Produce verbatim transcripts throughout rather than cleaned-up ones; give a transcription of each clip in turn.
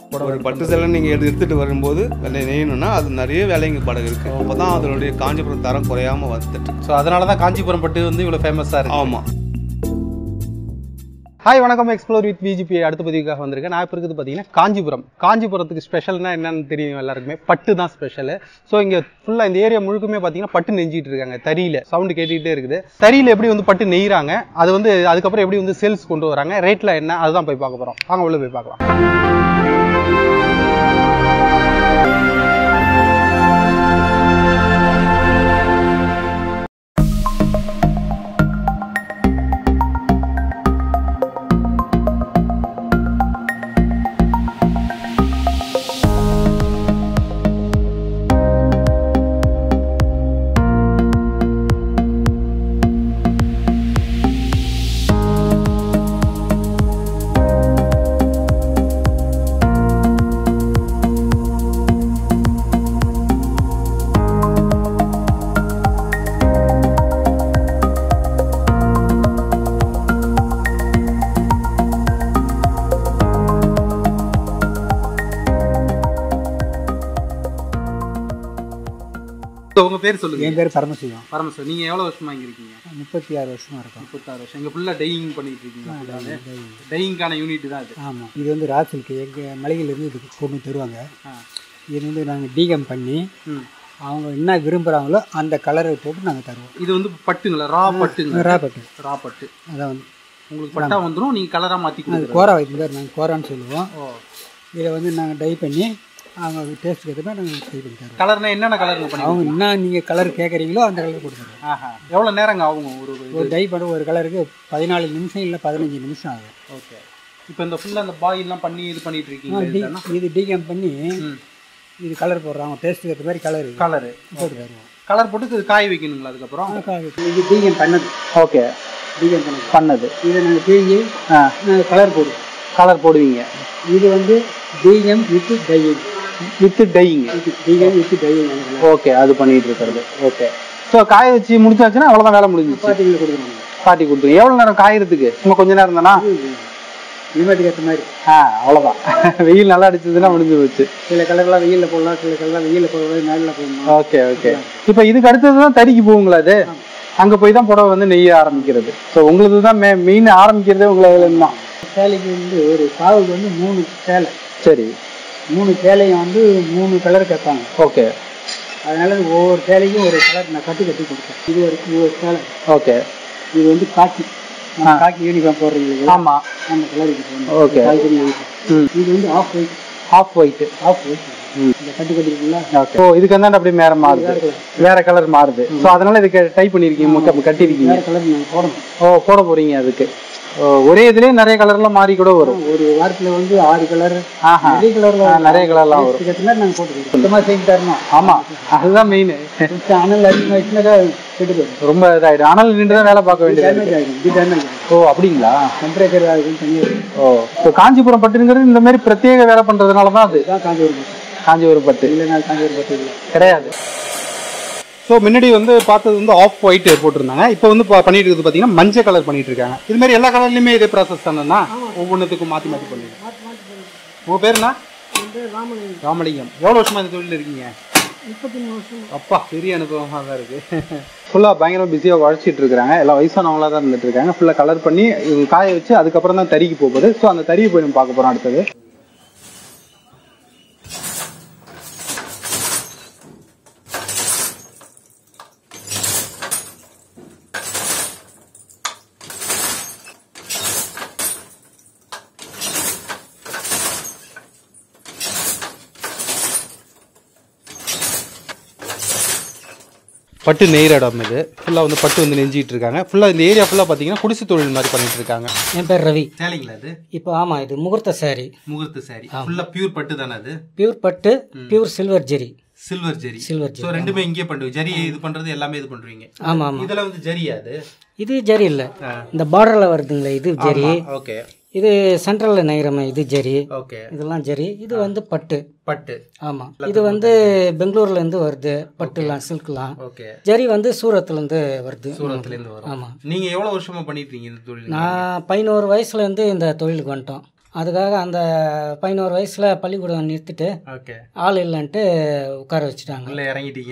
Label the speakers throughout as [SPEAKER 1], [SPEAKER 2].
[SPEAKER 1] ஒரு பட்டு சேலை நீங்கள் எடுத்து எடுத்துகிட்டு வரும்போது வெள்ளை நெய்யணும்னா அது நிறைய வேலைங்க படகு இருக்குது. அப்போ தான் அதனுடைய காஞ்சிபுரம் தரம் குறையாமல் வந்துட்டு.
[SPEAKER 2] ஸோ அதனால தான் காஞ்சிபுரம் பட்டு வந்து இவ்வளோ ஃபேமஸாக இருக்குது.
[SPEAKER 1] ஆமாம்.
[SPEAKER 2] ஹாய் வணக்கம், எக்ஸ்ப்ளோர் வித் விஜிபி அடுத்த பதிவுக்காக வந்திருக்கேன். நான் இப்போ இருக்குது பார்த்தீங்கன்னா காஞ்சிபுரம். காஞ்சிபுரத்துக்கு ஸ்பெஷல்னா என்னன்னு தெரியும் எல்லாருக்குமே, பட்டு தான் ஸ்பெஷல். ஸோ இங்கே ஃபுல்லாக இந்த ஏரியா முழுக்குமே பார்த்தீங்கன்னா பட்டு நெஞ்சிட்டு இருக்காங்க. தறியில் சவுண்டு கேட்டுக்கிட்டே இருக்குது. தறியில் எப்படி வந்து பட்டு நெய்கிறாங்க, அது வந்து அதுக்கப்புறம் எப்படி வந்து சேல்ஸ் கொண்டு வராங்க, ரேட்டில் என்ன, அதுதான் போய் பார்க்க போகிறோம். வாங்க உள்ள போய் பார்க்கலாம். உங்க பேர் சொல்லுங்க.
[SPEAKER 3] என் பேர் பரமசிவம்.
[SPEAKER 2] பரமசிவம். நீங்க எவ்வளவு வருஷமா இங்க இருக்கீங்க?
[SPEAKER 3] முப்பத்தி ஆறு வருஷமா இருக்கும்.
[SPEAKER 2] முப்பத்தாறு வருஷம். இங்க ஃபுல்லா டையிங் பண்ணிட்டு இருக்கீங்க. டையிங்கான யூனிட் தான் இது.
[SPEAKER 3] ஆமா, இது வந்து ராசிலுக்கு எங்க மலையில இருந்து இதுக்கு கொண்டு தருவாங்க. இது வந்து நாங்கள் டீகம் பண்ணி அவங்க என்ன விரும்புறாங்களோ அந்த கலரை போட்டு நாங்கள் தருவோம்.
[SPEAKER 2] இது வந்து பட்டுங்களா? ரா பட்டுங்க.
[SPEAKER 3] ரா பட்டு.
[SPEAKER 2] ரா பட்டு.
[SPEAKER 3] அதான் வந்து
[SPEAKER 2] உங்களுக்கு பட்டா வந்துடும், நீங்கள் கலராக மாற்றி கொடுங்க.
[SPEAKER 3] கோரா வைத்து பேர் நாங்கள் கோரான்னு சொல்லுவோம். இதை வந்து நாங்கள் டை பண்ணி அவங்க டேஸ்ட்டுக்கு ஏற்ற மாதிரி நாங்கள் டை பண்ணி தருவோம்.
[SPEAKER 2] கலர்னா என்னென்ன கலருங்க பண்ணி
[SPEAKER 3] அவங்க என்ன நீங்கள் கலர் கேட்குறீங்களோ அந்த கலர் கொடுத்துருவோம்.
[SPEAKER 2] ஆஹா, எவ்வளோ நேரங்க ஆகுங்க ஒரு
[SPEAKER 3] ஒரு டை பண்ண ஒரு கலருக்கு பதினாலு நிமிஷம் இல்லை பதினஞ்சு நிமிஷம் ஆகும்.
[SPEAKER 2] ஓகே. இப்போ இந்த ஃபுல்லாக அந்த பாயிலாம் பண்ணி இது பண்ணிட்டு இருக்கீங்க.
[SPEAKER 3] இது டீகம் பண்ணி இது கலர் போடுறோம். அவங்க டேஸ்ட்டுக்கு ஏற்ற மாதிரி கலர்
[SPEAKER 2] கலரு
[SPEAKER 3] போட்டு தருவோம்.
[SPEAKER 2] கலர் போட்டு இது காய வைக்கணுங்களா? அதுக்கப்புறம்
[SPEAKER 3] இது டீகம் பண்ணது.
[SPEAKER 2] ஓகே,
[SPEAKER 3] டீகம் பண்ணது
[SPEAKER 2] பண்ணது
[SPEAKER 3] இதை நாங்கள் பிழிஞ்சு நாங்கள் கலர் போடுவோம்.
[SPEAKER 2] கலர் போடுவீங்க.
[SPEAKER 3] இது வந்து டீகம் வித் டையிங்.
[SPEAKER 2] With dyeing.
[SPEAKER 3] டீகம் வித் டையிங்.
[SPEAKER 2] ஓகே, அது பண்ணிட்டு இருக்கிறது. ஓகே. ஸோ காய வச்சு முடிச்சாச்சுன்னா அவ்வளோதான், வேலை முடிஞ்சிச்சு.
[SPEAKER 3] பாட்டியில் கொடுக்குறோம்.
[SPEAKER 2] பாட்டி கொடுத்துருங்க. எவ்வளோ நேரம் காயறதுக்கு? சும்மா கொஞ்ச நேரம் தானா?
[SPEAKER 3] லிமிட்டுக்கு ஏற்ற மாதிரி.
[SPEAKER 2] ஆ, அவ்வளோதான். வெயில் நல்லா அடிச்சதுன்னா முடிஞ்சு போச்சு.
[SPEAKER 3] சில கலர்லாம் வெயிலில் போடலாம், சில கலர்லாம் வெயிலில் போடுறது, நேரில் போடணும்.
[SPEAKER 2] Okay okay. இப்போ இதுக்கு அடுத்தது தான் தறிக்கு போகுங்களா? அது அங்கே போய் தான் புடவை வந்து நெய்ய ஆரம்பிக்கிறது. ஸோ உங்களுக்கு தான் மெ மெயின் ஆரம்பிக்கிறதே உங்களுக்கு தான்.
[SPEAKER 3] சேலைக்கு வந்து ஒரு பாவுக்கு வந்து மூணு சேலை.
[SPEAKER 2] சரி.
[SPEAKER 3] மூணு சேலையும் வந்து மூணு கலர் கேட்பாங்க.
[SPEAKER 2] ஓகே.
[SPEAKER 3] அதனால ஒவ்வொரு சேலைக்கும் ஒரு கலர் நான் கட்டி கட்டி கொடுத்தேன். இது ஒரு இது ஒரு சேலை.
[SPEAKER 2] ஓகே.
[SPEAKER 3] இது வந்து காக்கி. காக்கி யூனிஃபார்ம் போடுறீங்க.
[SPEAKER 2] ஆமாம், அந்த
[SPEAKER 3] கலருக்கு.
[SPEAKER 2] ஓகே.
[SPEAKER 3] இது வந்து half white.
[SPEAKER 2] Half white.
[SPEAKER 3] Half white. இந்த கட்டி கட்டிருக்கீங்களா?
[SPEAKER 2] ஓகே. ஓ, இதுக்கு வந்து அப்படி வேற மாறுது, வேற கலர் மாறுது. ஸோ அதனால இதுக்கு டைப் பண்ணிருக்கீங்க, கட்டிருக்கீங்க.
[SPEAKER 3] வேற கலர் நீங்கள் போடணும்.
[SPEAKER 2] ஓ, போட போறீங்க. அதுக்கு ஒரே இதுலேயே நிறைய கலர்லாம் மாறி கூட வரும்.
[SPEAKER 3] ஒரு வாரத்தில் வந்து ஆறு கலர்
[SPEAKER 2] ஆஹா
[SPEAKER 3] நிறைய கலர்ல
[SPEAKER 2] நிறைய கலர்லாம் வரும்.
[SPEAKER 3] மாதிரி நாங்கள் போட்டு சுத்தமாக செஞ்சு தரணும்.
[SPEAKER 2] ஆமாம், அதுதான் மெயின்.
[SPEAKER 3] அனல் அதிகமாகிடுச்சுனாக்கா கெட்டு போயிடும்.
[SPEAKER 2] ரொம்ப இதாகிடும். அனல் நின்று தான் வேலை பார்க்க வேண்டியது.
[SPEAKER 3] டேமேஜ் ஆகிடும். இது டேமேஜ் ஆகிடும்.
[SPEAKER 2] ஓ, அப்படிங்களா?
[SPEAKER 3] டெம்பரேச்சர் ஆகிடும் தனியாக.
[SPEAKER 2] ஓ, இப்போ காஞ்சிபுரம் பட்டுங்கிறது இந்த மாதிரி பிரத்யேக வேலை பண்ணுறதுனால தான் அது
[SPEAKER 3] தான் காஞ்சிபுரம் பட்டு.
[SPEAKER 2] காஞ்சிபுரம் பட்டு
[SPEAKER 3] இல்லைனா காஞ்சிபுரம் பட்டு இல்லை,
[SPEAKER 2] கிடையாது. ஸோ முன்னாடி வந்து பார்த்தது வந்து ஆஃப் ஒயிட் போட்டிருந்தாங்க. இப்போ வந்து பண்ணிட்டு இருக்குது பார்த்தீங்கன்னா மஞ்சள் கலர் பண்ணிட்டு இருக்காங்க. இது மாதிரி எல்லா கலர்லையுமே இதே ப்ராசஸ் தானேண்ணா? ஒவ்வொன்றுத்துக்கும் மாற்றி மாற்றி பண்ணுங்க. உங்கள் பேருண்ணா? ராமலிங்கம். ராமலிங்கம். எவ்வளோ வருஷமா இந்த தொழில் இருக்கீங்க?
[SPEAKER 3] முப்பத்தி மூணு வருஷம். அப்பா,
[SPEAKER 2] பெரிய அனுபவமாக தான் இருக்குது. ஃபுல்லாக பயங்கரமாக பிஸியாக உழைச்சிட்டு இருக்காங்க. எல்லாம் வயசானவங்களாக தான் இருந்துட்டு இருக்காங்க. ஃபுல்லாக கலர் பண்ணி காய வச்சு அதுக்கப்புறம் தான் தறிக்கு போகுது. ஸோ அந்த தறியை போய் நம்ம பார்க்க போகிறோம் அடுத்தது. பட்டு நெய்கிற இடம் இது. ஃபுல்லாக வந்து பட்டு வந்து நெஞ்சிட்டு இருக்காங்க. ஃபுல்லாக இந்த ஏரியா ஃபுல்லாக பார்த்தீங்கன்னா குடிசை தொழில் மாதிரி பண்ணிட்டு இருக்காங்க.
[SPEAKER 3] என் பேர் ரவி.
[SPEAKER 2] சேலைங்களா இது?
[SPEAKER 3] இப்போ ஆமாம், இது முகூர்த்த சாரி.
[SPEAKER 2] முகூர்த்த சாரி. ஃபுல்லாக பியூர் பட்டு தானே அது?
[SPEAKER 3] பியூர் பட்டு, pure silver zari.
[SPEAKER 2] Silver zari.
[SPEAKER 3] Silver zari.
[SPEAKER 2] So ரெண்டுமே இங்கே பண்ணுவீங்க. ஜரி இது பண்ணுறது எல்லாமே இது பண்ணுறீங்க.
[SPEAKER 3] ஆமாம் ஆமாம்.
[SPEAKER 2] இதில் வந்து ஜரியா அது?
[SPEAKER 3] இது ஜரி இல்லை, இந்த பார்டரில் வருதுங்களே இது ஜரி.
[SPEAKER 2] ஓகே.
[SPEAKER 3] இது சென்ட்ரலில் நெய்கிறமே இது ஜரி.
[SPEAKER 2] ஓகே.
[SPEAKER 3] இதெல்லாம் ஜரி. இது வந்து பட்டு.
[SPEAKER 2] பட்டு.
[SPEAKER 3] ஆமாம். இது வந்து பெங்களூர்லேருந்து வருது பட்டுலாம், சில்க்லாம்.
[SPEAKER 2] ஓகே.
[SPEAKER 3] ஜரி வந்து சூரத்துலேருந்து வருது.
[SPEAKER 2] சூரத்துலேருந்து வரும்.
[SPEAKER 3] ஆமாம்.
[SPEAKER 2] நீங்கள் எவ்வளோ வருஷமாக பண்ணிட்டு இருக்கீங்க இந்த தொழில்?
[SPEAKER 3] நான் பதினோரு வயசுலேருந்து இந்த தொழிலுக்கு வந்துட்டோம்.
[SPEAKER 4] அதுக்காக அந்த பதினோரு வயசில் பள்ளிக்கூடம் நிறுத்திட்டு
[SPEAKER 2] ஓகே
[SPEAKER 4] ஆள் இல்லைன்ட்டு உட்கார வச்சுட்டாங்க.
[SPEAKER 2] உள்ளே இறங்கிட்டீங்க.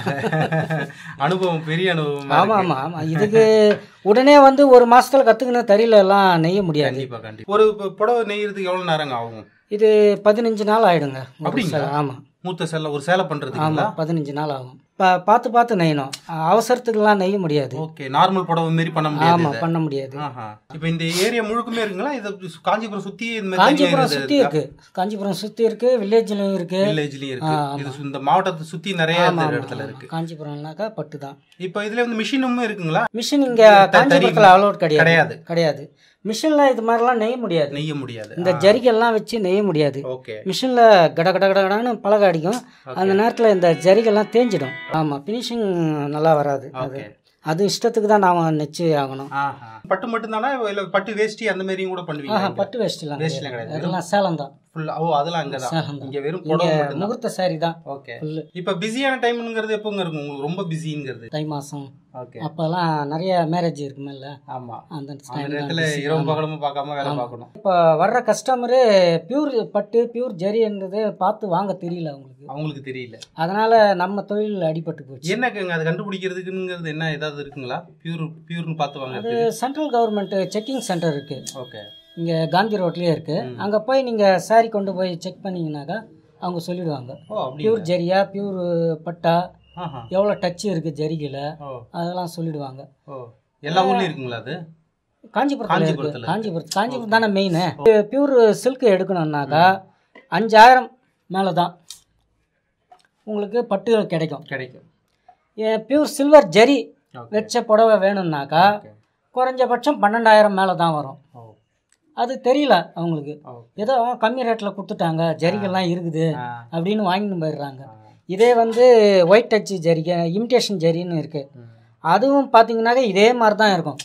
[SPEAKER 2] அனுபவம் பெரிய அனுபவம்.
[SPEAKER 4] ஆமாம் ஆமாம் ஆமாம். இதுக்கு உடனே வந்து ஒரு மாதத்தில் கற்றுக்கணும் தறியில எல்லாம் நெய்ய முடியாது.
[SPEAKER 2] கண்டிப்பாக கண்டிப்பாக. ஒரு புடவை நெய்யறதுக்கு எவ்வளோ நேரங்க ஆகும்?
[SPEAKER 4] இது பதினஞ்சு நாள் ஆகிடுங்க.
[SPEAKER 2] அப்படிங்களா?
[SPEAKER 4] ஆமாம்.
[SPEAKER 2] மூத்த சேலை ஒரு சேலை பண்ணுறது?
[SPEAKER 4] ஆமாம், பதினஞ்சு நாள் ஆகும். பா பார்த்து பார்த்து நெய்யணும், அவசரத்துக்குலாம் நெய்ய முடியாது.
[SPEAKER 2] ஓகே, நார்மல் புடவை மாரி பண்ண முடியாது.
[SPEAKER 4] ஆமாம், பண்ண முடியாது.
[SPEAKER 2] இப்போ இந்த ஏரியா முழுக்குமே இருக்குங்களா? இது காஞ்சிபுரம் சுற்றி இந்த மாதிரி
[SPEAKER 4] காஞ்சிபுரம் சுற்றி இருக்கு. காஞ்சிபுரம் சுற்றி இருக்கு, வில்லேஜ்லையும் இருக்கு.
[SPEAKER 2] வில்லேஜ்லையும் இருக்கு. இது இந்த மாவட்டத்தை சுற்றி நிறைய இடத்துல இருக்கு.
[SPEAKER 4] காஞ்சிபுரம்னாக்கா பட்டு தான்.
[SPEAKER 2] இப்போ இதுல வந்து மிஷினும் இருக்குங்களா?
[SPEAKER 4] மிஷின் இங்கே காஞ்சிபுரத்தில் அலோட் கிடையாது.
[SPEAKER 2] கிடையாது
[SPEAKER 4] கிடையாது. மிஷினில் இது மாதிரிலாம் நெய்ய முடியாது.
[SPEAKER 2] நெய்ய முடியாது.
[SPEAKER 4] இந்த ஜரிகெல்லாம் வச்சு நெய்ய முடியாது.
[SPEAKER 2] ஓகே.
[SPEAKER 4] மிஷினில் கட கட கடன்னு பலகை அடிக்கும். அந்த நேரத்தில் இந்த ஜரிகெல்லாம் தேஞ்சிடும். ஆமாம், ஃபினிஷிங் நல்லா வராது. அது அது இஷ்டத்துக்கு தான் நாம் நெச்சு ஆகணும்.
[SPEAKER 2] பட்டு மட்டும் தானே இல்லை பட்டு வேஷ்டி அந்த மாதிரியும் கூட பண்ணுவீங்க?
[SPEAKER 4] பட்டு வேஷ்டிலாம்
[SPEAKER 2] வேஷ்டிலாம் கிடையாது,
[SPEAKER 4] அதெல்லாம் சேலம் தான்.
[SPEAKER 2] ஓ, அதெல்லாம் அங்கே தான். இங்கே வெறும் புடவை மட்டும்,
[SPEAKER 4] முகூர்த்த சாரி தான்.
[SPEAKER 2] ஓகே. இப்போ பிஸியான டைம்ங்கிறது எப்போங்க இருக்கும் உங்களுக்கு? ரொம்ப பிஸிங்கிறது
[SPEAKER 4] தை மாதம்.
[SPEAKER 2] ஓகே.
[SPEAKER 4] அப்போல்லாம் நிறைய மேரேஜ் இருக்குமில்ல.
[SPEAKER 2] ஆமாம்,
[SPEAKER 4] அந்த
[SPEAKER 2] நேரத்தில் இரவு பகலமும் பார்க்காம வேலை பார்க்கணும்.
[SPEAKER 4] இப்போ வர்ற கஸ்டமரு பியூர் பட்டு பியூர் ஜரின்றது பார்த்து வாங்க தெரியல அவங்களுக்கு.
[SPEAKER 2] அவங்களுக்கு தெரியல. அதனால
[SPEAKER 4] நம்ம தொழில் அடிபட்டு போச்சு.
[SPEAKER 2] என்னங்க அது கண்டுபிடிக்கிறதுக்குங்கிறது என்ன ஏதாவது இருக்குங்களா? பியூர் பியூர்னு பார்த்து வாங்க.
[SPEAKER 4] அது சென்ட்ரல் கவர்மெண்ட் செக்கிங் சென்டர் இருக்கு.
[SPEAKER 2] ஓகே.
[SPEAKER 4] இங்கே காந்தி ரோட்லேயே இருக்குது. அங்கே போய் நீங்கள் சாரி கொண்டு போய் செக் பண்ணிங்கனாக்கா அவங்க சொல்லிடுவாங்க பியூர் ஜரியா பியூர் பட்டா எவ்வளோ டச்சு இருக்குது ஜரிகையில், அதெல்லாம் சொல்லிடுவாங்க.
[SPEAKER 2] எல்லா ஊர்லேயும் இருக்குங்களா அது?
[SPEAKER 4] காஞ்சிபுரத்தில் இருக்குது. காஞ்சிபுரம் காஞ்சிபுரம் தானே மெயின். பியூர் சில்க்கு எடுக்கணுன்னாக்கா அஞ்சாயிரம் மேலே தான் உங்களுக்கு பட்டுகள் கிடைக்கும்.
[SPEAKER 2] கிடைக்கும்.
[SPEAKER 4] பியூர் சில்வர் ஜரி வச்ச புடவை வேணும்னாக்கா குறைஞ்சபட்சம் பன்னெண்டாயிரம் மேலே தான் வரும். அது தெரியல அவங்களுக்கு. ஏதோ கம்மி ரேட்டில் கொடுத்துட்டாங்க, ஜரிகெல்லாம் இருக்குது அப்படின்னு வாங்கிட்டு போயிடுறாங்க. இதே வந்து ஒயிட் டச் ஜரிகை இமிட்டேஷன் ஜரின்னு இருக்குது. அதுவும் பார்த்தீங்கன்னாக்கா இதே மாதிரி தான் இருக்கும்.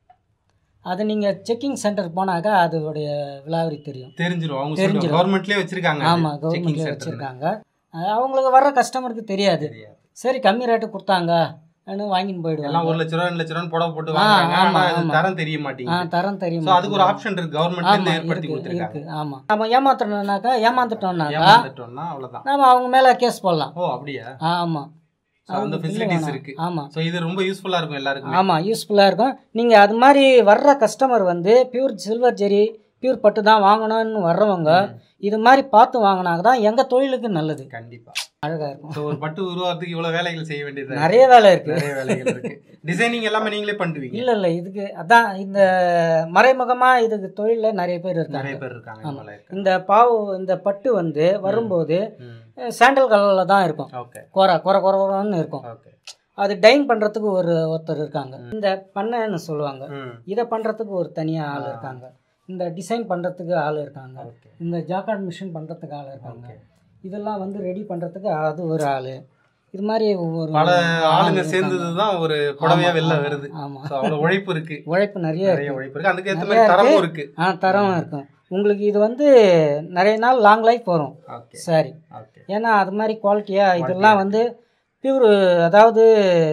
[SPEAKER 4] அது நீங்கள் செக்கிங் சென்டர் போனாக்கா அதோடைய விலாவரி தெரியும்.
[SPEAKER 2] தெரிஞ்சிடும். அவங்க தெரிஞ்சிடும். கவர்மெண்ட்லேயே வச்சுருக்காங்க.
[SPEAKER 4] ஆமாம், கவர்மெண்ட்லேயே வச்சுருக்காங்க. அவங்களுக்கு வர்ற கஸ்டமருக்கு தெரியாது. சரி கம்மி ரேட்டு கொடுத்தாங்க வாங்கிட்டு போயிடுவாங்க.
[SPEAKER 2] ஒரு லட்ச ரூபா ரெண்டு லட்ச ரூபா புடவை போட்டு வாங்குறாங்க. தரம் தெரிய மாட்டேங்குது.
[SPEAKER 4] தரம் தெரியும்.
[SPEAKER 2] அதுக்கு ஒரு ஆப்ஷன் இருக்கு, கவர்மெண்ட்ல ஏற்படுத்தி கொடுத்திருக்காங்க.
[SPEAKER 4] ஆமா, நம்ம ஏமாத்தணும்னாக்கா ஏமாந்துட்டோம்னாக்கா அவ்வளவுதான், நாம அவங்க மேல கேஸ் போடலாம்.
[SPEAKER 2] ஓ அப்படியே?
[SPEAKER 4] ஆமா,
[SPEAKER 2] அந்த ஃபெசிலிட்டிஸ் இருக்கு.
[SPEAKER 4] ஆமா,
[SPEAKER 2] சோ இது ரொம்ப யூஸ்ஃபுல்லா இருக்கும் எல்லாருக்கும்.
[SPEAKER 4] ஆமா, யூஸ்ஃபுல்லா இருக்கும். நீங்க அது மாதிரி வர்ற கஸ்டமர் வந்து பியூர் சில்வர் ஜெரி பியூர் பட்டு தான் வாங்கணும்னு வர்றவங்க இது மாதிரி பார்த்து வாங்கினாங்க தான் எங்க தொழிலுக்கு நல்லது.
[SPEAKER 2] கண்டிப்பா
[SPEAKER 4] அழகா இருக்கும்.
[SPEAKER 2] ஒரு பட்டு உருவாக்குறதுக்கு இவ்வளவு வேலைகள் செய்ய வேண்டியது
[SPEAKER 4] நிறைய வேலை இருக்கு.
[SPEAKER 2] நிறைய வேலைகள் இருக்கு. டிசைனிங் எல்லாமே நீங்களே பண்ணுவீங்க?
[SPEAKER 4] இல்ல இல்ல, இதுக்கு அதான் இந்த மறைமுகமா இதுக்கு தொழில நிறைய பேர் இருக்காங்க.
[SPEAKER 2] நிறைய பேர் இருக்காங்க.
[SPEAKER 4] ஆமா, இந்த பாவு இந்த பட்டு வந்து வரும்போது சாண்டல் கலர்ல தான் இருக்கும். கொர கொர கொரன்னு இருக்கும். அது டைன் பண்றதுக்கு ஒரு ஒருத்தர் இருக்காங்க. இந்த பண்ணைன்னு சொல்லுவாங்க. இதை பண்றதுக்கு ஒரு தனியா ஆள் இருக்காங்க. இந்த டிசைன் பண்ணுறதுக்கு ஆள் இருக்காங்க. இந்த ஜாக்கார்ட் மிஷின் பண்ணுறதுக்கு ஆள் இருக்காங்க. இதெல்லாம் வந்து ரெடி பண்ணுறதுக்கு அது ஒரு ஆள். இது மாதிரி ஒவ்வொரு
[SPEAKER 2] பல ஆளுங்க சேர்ந்தது தான் ஒரு புடவையா வெளில வருது.
[SPEAKER 4] ஆமாம்,
[SPEAKER 2] அவ்வளோ உழைப்பு இருக்கு.
[SPEAKER 4] உழைப்பு நிறைய
[SPEAKER 2] நிறைய உழைப்பு இருக்கு. அதுக்கு ஏற்ற மாதிரி தரமும் இருக்கு.
[SPEAKER 4] ஆ, தரம் இருக்கும். உங்களுக்கு இது வந்து நிறைய நாள் லாங் லைஃப் வரும். சரி, ஏன்னா அது மாதிரி குவாலிட்டியாக இதெல்லாம் வந்து பியூர், அதாவது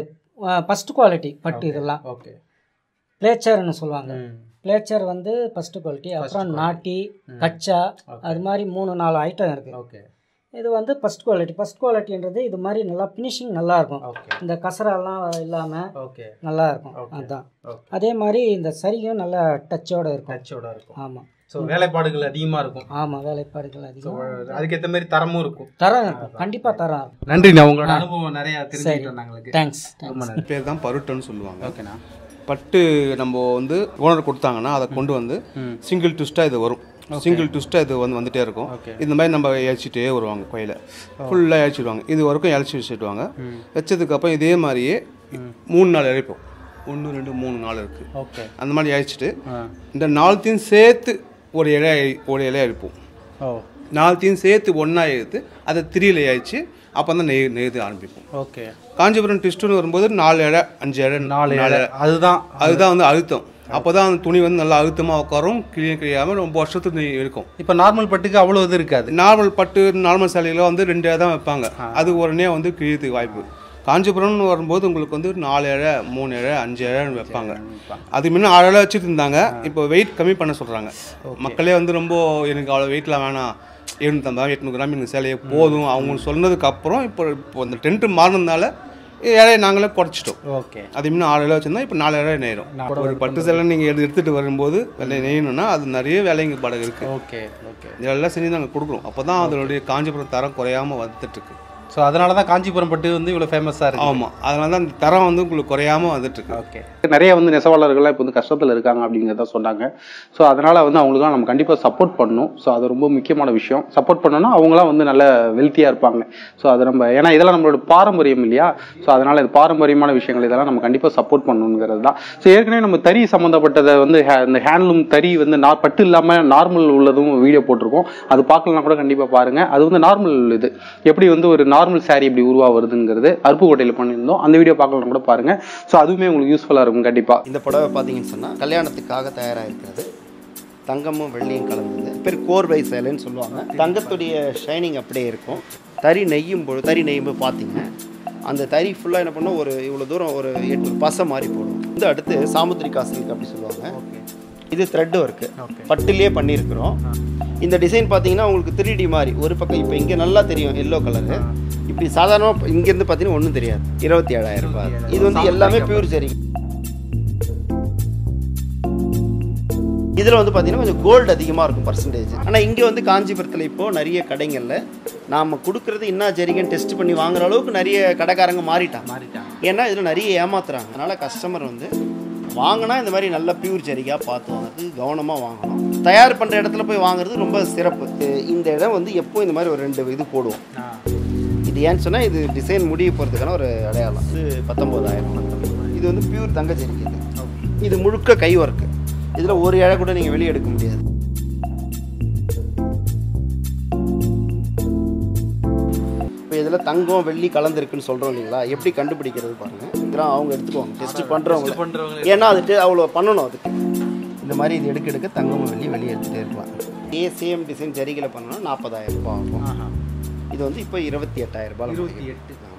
[SPEAKER 4] ஃபஸ்ட் குவாலிட்டி பட்டு. இதெல்லாம்
[SPEAKER 2] ஓகே
[SPEAKER 4] பிளேச்சர்னு சொல்லுவாங்க. பிளேச்சர் வந்து ஃபஸ்ட்டு குவாலிட்டி. அப்புறம் நாட்டி, கச்சா, அது மாதிரி மூணு நாலு ஐட்டம் இருக்குது.
[SPEAKER 2] ஓகே.
[SPEAKER 4] இது வந்து ஃபஸ்ட் குவாலிட்டி. ஃபஸ்ட் குவாலிட்டின்றது இது மாதிரி நல்லா ஃபினிஷிங் நல்லா இருக்கும். இந்த கசரெல்லாம் இல்லாமல் நல்லா இருக்கும். அதுதான். அதே மாதிரி இந்த சரியும் நல்லா டச்சோட இருக்கும்.
[SPEAKER 2] டச்சோட இருக்கும்.
[SPEAKER 4] ஆமாம்.
[SPEAKER 2] ஸோ வேலைப்பாடுகள் அதிகமாக இருக்கும்.
[SPEAKER 4] ஆமாம், வேலைப்பாடுகள் அதிகம்.
[SPEAKER 2] அதுக்கேற்ற மாதிரி தரமும் இருக்கும்.
[SPEAKER 4] தரம் இருக்கும், கண்டிப்பாக தரம் இருக்கும்.
[SPEAKER 2] நன்றி, நான் உங்களோட அனுபவம் நிறையா தெரிஞ்சுக்கிட்டோம் நாங்களுக்கு.
[SPEAKER 4] தேங்க்ஸ்.
[SPEAKER 1] பேர் தான் பருட்டுன்னு சொல்லுவாங்க.
[SPEAKER 2] ஓகேண்ணா.
[SPEAKER 1] பட்டு நம்ம வந்து ஓனர் கொடுத்தாங்கன்னா அதை கொண்டு வந்து சிங்கிள் ட்விஸ்ட்டாக இது வரும். சிங்கிள் ட்விஸ்ட்டாக இது வந்து வந்துகிட்டே இருக்கும். இந்த மாதிரி நம்ம இழைச்சிட்டே வருவாங்க. கோயிலை ஃபுல்லாக இழைச்சிடுவாங்க. இது வரைக்கும் இழைச்சி வச்சுடுவாங்க. வச்சதுக்கப்புறம் இதே மாதிரியே மூணு நாள் இழைப்போம். ஒன்று ரெண்டு மூணு நாள் இருக்குது.
[SPEAKER 2] ஓகே.
[SPEAKER 1] அந்த மாதிரி இழைச்சிட்டு இந்த நாலுத்தையும் சேர்த்து ஒரு இலை ஒரு இலையை அழிப்போம்.
[SPEAKER 2] ஓ,
[SPEAKER 1] நாலுத்தையும் சேர்த்து ஒன்றா எடுத்து அதை திரியில் இழைச்சி அப்போ தான் நெய் நெய்து ஆரம்பிப்போம்.
[SPEAKER 2] ஓகே.
[SPEAKER 1] காஞ்சிபுரம் ட்விஸ்ட்டுன்னு வரும்போது நாலு இலை அஞ்சு இலை
[SPEAKER 2] நாலு இலை அதுதான்
[SPEAKER 1] அதுதான் வந்து அழுத்தம். அப்போ தான் அந்த துணி வந்து நல்லா அழுத்தமாக உட்காரும், கிளிய கிளியாமல் ரொம்ப வருஷத்துக்கு இருக்கும்.
[SPEAKER 2] இப்போ நார்மல் பட்டுக்கு அவ்வளோ இது இருக்காது.
[SPEAKER 1] நார்மல் பட்டு நார்மல் சேலையில் வந்து ரெண்டு இடம் தான் வைப்பாங்க. அது உடனே வந்து கிழியத்துக்கு வாய்ப்பு. காஞ்சிபுரம்னு வரும்போது உங்களுக்கு வந்து நாலு இழை மூணு இழை அஞ்சு இழைன்னு வைப்பாங்க. அது முன்ன ஆறு இழை வச்சுட்டு இருந்தாங்க. இப்போ வெயிட் கம்மி பண்ண சொல்கிறாங்க. மக்களே வந்து ரொம்ப எனக்கு அவ்வளோ வெயிட்லாம் வேணாம், எழுநூற்றம்பது எட்நூறு கிராம் எங்கள் சேலையே போதும் அவங்க சொன்னதுக்கப்புறம் இப்போ இப்போ அந்த டென்ட்டு மாறினதுனால இலையை நாங்களே குறைச்சிட்டோம்.
[SPEAKER 2] ஓகே. அது
[SPEAKER 1] இன்னும் ஆறு இலை வச்சுருந்தா இப்போ நாலு இலை நெய்கிறோம். ஒரு பட்டு சேலை நீங்கள் எடுத்து எடுத்துகிட்டு வரும்போது வெள்ளை நெய்யணும்னா அது நிறைய வேலைங்க பாடகு இருக்குது.
[SPEAKER 2] Okay okay.
[SPEAKER 1] இதெல்லாம் செஞ்சு நாங்கள் கொடுக்குறோம். அப்போ தான் அதனுடைய காஞ்சிபுரம் தரம் குறையாமல் வந்துட்டுருக்கு.
[SPEAKER 2] ஸோ அதனால தான் காஞ்சிபுரம் பட்டு வந்து இவ்வளோ ஃபேமஸாக இருக்குது.
[SPEAKER 1] ஆமாம், அதனால தான் அந்த தரம் வந்து உங்களுக்கு குறையாமல் வந்துட்டுருக்கு.
[SPEAKER 2] ஓகே. நிறைய வந்து நெசவாளர்கள்லாம் இப்போ வந்து கஷ்டத்தில் இருக்காங்க அப்படிங்கிறத சொன்னாங்க. ஸோ அதனால் வந்து அவங்களுக்குலாம் நம்ம கண்டிப்பாக சப்போர்ட் பண்ணணும். ஸோ அது ரொம்ப முக்கியமான விஷயம். சப்போர்ட் பண்ணோன்னா அவங்களாம் வந்து நல்ல வெல்த்தியாக இருப்பாங்க. ஸோ அது நம்ம ஏன்னா இதெல்லாம் நம்மளோட பாரம்பரியம் இல்லையா. ஸோ அதனால் இது பாரம்பரியமான விஷயங்கள் இதெல்லாம் நம்ம கண்டிப்பாக சப்போர்ட் பண்ணணுங்கிறது தான். ஸோ ஏற்கனவே நம்ம தறி சம்மந்தப்பட்டதை வந்து இந்த ஹேண்ட்லூம் தறி வந்து நா பட்டு இல்லாமல் நார்மல் உள்ளதும் வீடியோ போட்டிருக்கோம். அது பார்க்கலாம் கூட கண்டிப்பாக பாருங்கள். அது வந்து நார்மல் இது எப்படி வந்து ஒரு நார்மல் சாரி இப்படி உருவா வருதுங்கிறது அருப்புக்கோட்டையில் பண்ணியிருந்தோம். அந்த வீடியோ பார்க்கலாம் கூட பாருங்க. ஸோ அதுவுமே உங்களுக்கு யூஸ்ஃபுல்லாக இருக்கும் கண்டிப்பாக.
[SPEAKER 5] இந்த புடவை பார்த்தீங்கன்னு சொன்னால் கல்யாணத்துக்காக தயாராக இருக்கிறது. தங்கமும் வெள்ளியும் கலந்தது. பேர் கோர்வை சேலைன்னு சொல்லுவாங்க. தங்கத்துடைய ஷைனிங் அப்படியே இருக்கும். தறி நெய்யும் போது தறி நெய்யும் போது பார்த்தீங்க அந்த தறி ஃபுல்லாக என்ன பண்ணோம் ஒரு இவ்வளோ தூரம் ஒரு எட்டு பசை மாதிரி போடும். இது அடுத்து சாமுத்திரிகா சில்க் அப்படி சொல்லுவாங்க. இது த்ரெட்டும் இருக்குது. பட்டுலேயே பண்ணியிருக்கிறோம். இந்த டிசைன் பார்த்தீங்கன்னா உங்களுக்கு த்ரீ டி மாதிரி ஒரு பக்கம் இப்போ இங்கே நல்லா தெரியும் எல்லோ கலரு. இப்படி சாதாரணமாக இங்கேருந்து பார்த்தீங்கன்னா ஒன்றும் தெரியாது. இருபத்தி ஏழாயிரம் ரூபாய். இது வந்து எல்லாமே பியூர் ஜரி. இதில் வந்து பார்த்தீங்கன்னா கொஞ்சம் கோல்டு அதிகமாக இருக்கும் பர்சன்டேஜ். ஆனால் இங்கே வந்து காஞ்சிபுரத்தில் இப்போது நிறைய கடைகளில் நாம் கொடுக்குறது என்ன ஜரிகன்னு டெஸ்ட் பண்ணி வாங்குற அளவுக்கு நிறைய கடைக்காரங்க மாறிட்டாங்க மாறிட்டாங்க ஏன்னா இதில் நிறைய ஏமாத்துறாங்க. அதனால் கஸ்டமர் வந்து வாங்கினா இந்த மாதிரி நல்ல பியூர் ஜரிகாக பார்த்து வாங்குறது கவனமாக வாங்கணும். தயார் பண்ணுற இடத்துல போய் வாங்குறது ரொம்ப சிறப்பு. இந்த இடம் வந்து எப்போ இந்த மாதிரி ஒரு ரெண்டு இது போடுவோம். இது ஏன்னு சொன்னால் இது டிசைன் முடிய போகிறதுக்கான ஒரு அடையாளம். இது பத்தொம்போதாயிரம். இது வந்து பியூர் தங்க ஜரிகை. இது இது முழுக்க கை ஒர்க்கு. இதில் ஒரு இழை கூட நீங்கள் வெளியே எடுக்க முடியாது. இப்போ இதில் தங்கம் வெள்ளி கலந்துருக்குன்னு சொல்கிறோம் இல்லைங்களா, எப்படி கண்டுபிடிக்கிறது பாருங்கள். இதெல்லாம் அவங்க எடுத்துக்குவாங்க டெஸ்ட் பண்ணுறவங்க. ஏன்னா அதுட்டு அவ்வளோ பண்ணணும். அதுக்கு இந்த மாதிரி இது எடுக்க எடுக்க தங்கமும் வெள்ளி வெளியே எடுத்துகிட்டே இருக்கலாம். ஏ சேம் டிசைன் ஜரிகையில் பண்ணோன்னா நாற்பதாயிரம் ரூபாய் ஆகும். இது வந்து இப்போ இருபத்தி எட்டாயிரம் ரூபாய். இருபத்தி எட்டு